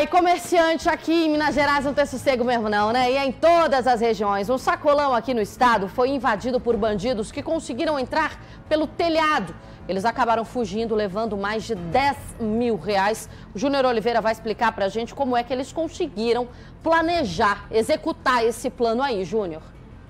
Ai, comerciante aqui em Minas Gerais não tem sossego mesmo não, né? E é em todas as regiões. Um sacolão aqui no estado foi invadido por bandidos que conseguiram entrar pelo telhado. Eles acabaram fugindo, levando mais de 10 mil reais. O Júnior Oliveira vai explicar pra gente como é que eles conseguiram planejar, executar esse plano aí, Júnior.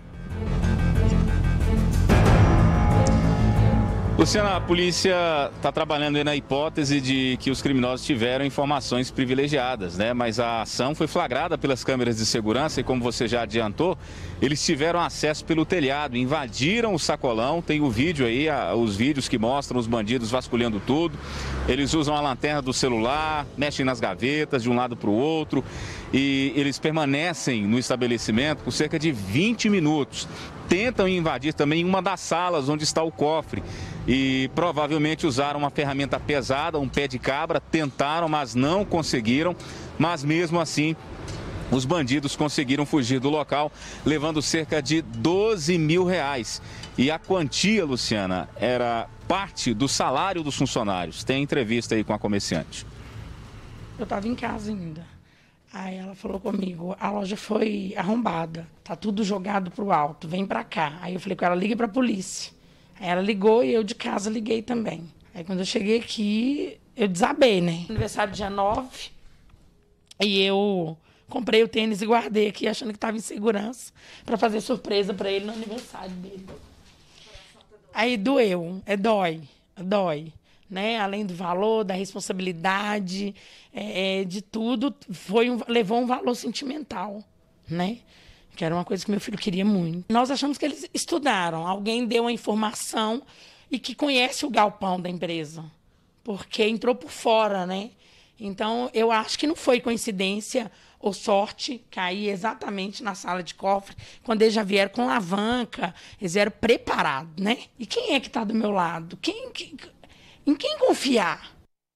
Luciana, a polícia está trabalhando aí na hipótese de que os criminosos tiveram informações privilegiadas, né? Mas a ação foi flagrada pelas câmeras de segurança e, como você já adiantou, eles tiveram acesso pelo telhado, invadiram o sacolão. Tem o vídeo aí, os vídeos que mostram os bandidos vasculhando tudo. Eles usam a lanterna do celular, mexem nas gavetas de um lado para o outro e eles permanecem no estabelecimento por cerca de 20 minutos. Tentam invadir também uma das salas onde está o cofre e provavelmente usaram uma ferramenta pesada, um pé de cabra, tentaram, mas não conseguiram, mas mesmo assim os bandidos conseguiram fugir do local, levando cerca de 12 mil reais. E a quantia, Luciana, era parte do salário dos funcionários. Tem entrevista aí com a comerciante. Eu estava em casa ainda. Aí ela falou comigo, a loja foi arrombada, tá tudo jogado pro alto, vem pra cá. Aí eu falei com ela, ligue pra polícia. Aí ela ligou e eu de casa liguei também. Aí quando eu cheguei aqui, eu desabei, né? Aniversário dia 9, e eu comprei o tênis e guardei aqui, achando que tava em segurança, pra fazer surpresa pra ele no aniversário dele. Aí doeu, dói. Né? Além do valor, da responsabilidade, de tudo, levou um valor sentimental, né? Que era uma coisa que meu filho queria muito. Nós achamos que eles estudaram, alguém deu uma informação e que conhece o galpão da empresa, porque entrou por fora, né? Então, eu acho que não foi coincidência ou sorte cair exatamente na sala de cofre, quando eles já vieram com alavanca, eles vieram preparados, né? E quem é que está do meu lado? Em quem confiar?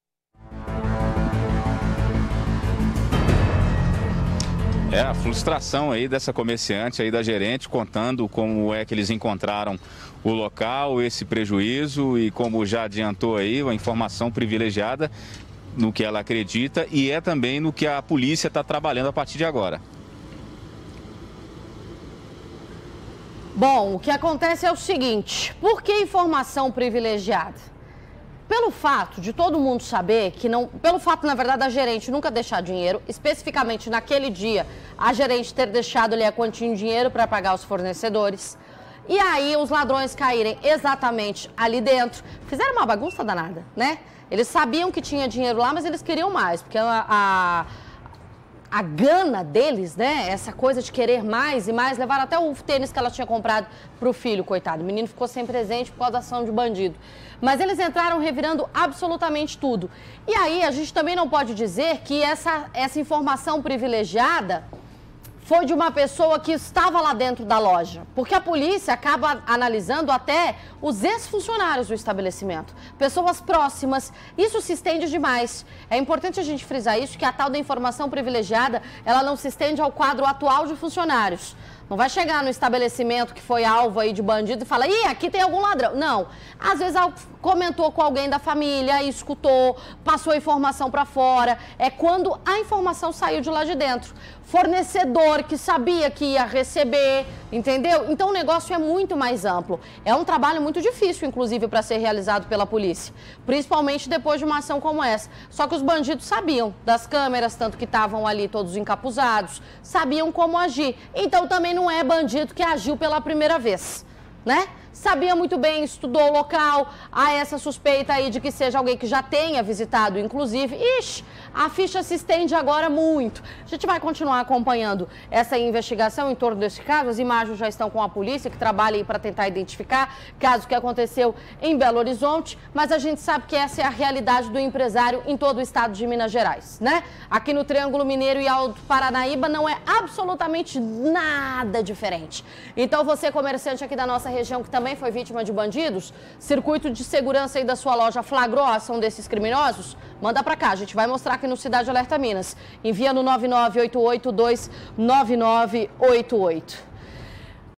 É a frustração aí dessa comerciante, aí da gerente, contando como é que eles encontraram o local, esse prejuízo e, como já adiantou aí, uma informação privilegiada no que ela acredita e é também no que a polícia está trabalhando a partir de agora. Bom, o que acontece é o seguinte, por que informação privilegiada? Pelo fato de todo mundo saber que não... Pelo fato, na verdade, da gerente nunca deixar dinheiro, especificamente naquele dia, a gerente ter deixado ali a quantia em dinheiro para pagar os fornecedores. E aí os ladrões caírem exatamente ali dentro. Fizeram uma bagunça danada, né? Eles sabiam que tinha dinheiro lá, mas eles queriam mais, porque a gana deles, né? Essa coisa de querer mais e mais, levaram até o tênis que ela tinha comprado pro filho, coitado. O menino ficou sem presente por causa da ação de bandido. Mas eles entraram revirando absolutamente tudo. E aí a gente também não pode dizer que essa informação privilegiada foi de uma pessoa que estava lá dentro da loja, porque a polícia acaba analisando até os ex-funcionários do estabelecimento, pessoas próximas. Isso se estende demais. É importante a gente frisar isso, que a tal da informação privilegiada, ela não se estende ao quadro atual de funcionários. Não vai chegar no estabelecimento que foi alvo aí de bandido e falar, ih, aqui tem algum ladrão. Não. Às vezes comentou com alguém da família, escutou, passou a informação para fora. É quando a informação saiu de lá de dentro. Fornecedor que sabia que ia receber, entendeu? Então o negócio é muito mais amplo. É um trabalho muito difícil, inclusive, para ser realizado pela polícia. Principalmente depois de uma ação como essa. Só que os bandidos sabiam das câmeras, tanto que estavam ali todos encapuzados, sabiam como agir. Então também não é bandido que agiu pela primeira vez, né? Sabia muito bem, estudou o local, há essa suspeita aí de que seja alguém que já tenha visitado, inclusive. Ixi, a ficha se estende agora muito. A gente vai continuar acompanhando essa investigação em torno desse caso. As imagens já estão com a polícia, que trabalha aí para tentar identificar caso que aconteceu em Belo Horizonte, mas a gente sabe que essa é a realidade do empresário em todo o estado de Minas Gerais, né? Aqui no Triângulo Mineiro e Alto Paranaíba não é absolutamente nada diferente. Então você, comerciante aqui da nossa região, que também foi vítima de bandidos, circuito de segurança aí da sua loja flagrou a ação desses criminosos? Manda pra cá, a gente vai mostrar aqui no Cidade Alerta Minas. Envia no 998829988.